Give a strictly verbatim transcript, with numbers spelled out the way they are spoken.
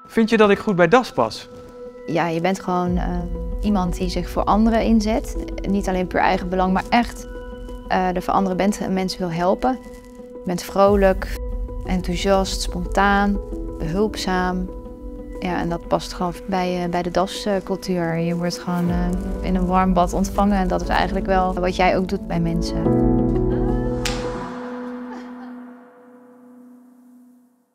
Vind je dat ik goed bij Das pas? Ja, je bent gewoon uh, iemand die zich voor anderen inzet. Niet alleen puur eigen belang, maar echt uh, er voor anderen bent en mensen wil helpen. Je bent vrolijk, enthousiast, spontaan, behulpzaam. Ja, en dat past gewoon bij, uh, bij de Das-cultuur. Je wordt gewoon uh, in een warm bad ontvangen en dat is eigenlijk wel wat jij ook doet bij mensen.